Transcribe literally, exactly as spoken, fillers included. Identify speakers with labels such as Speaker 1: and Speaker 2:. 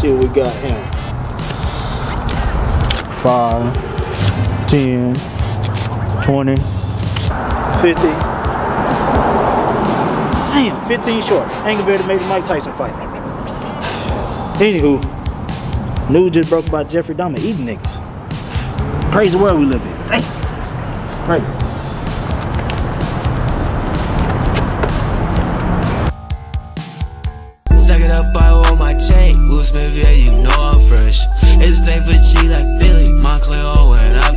Speaker 1: see what we got here.
Speaker 2: Five, ten, twenty,
Speaker 1: fifty. Damn, fifteen short. I ain't gonna be able to make the Mike Tyson fight. Anywho, news just broke about Jeffrey Dahmer eating niggas. Crazy world we live in. Damn. Right.
Speaker 3: Stack it up, I want my chain. Will Smith, yeah, you know I'm fresh. It's day for cheese like Billy Montclair.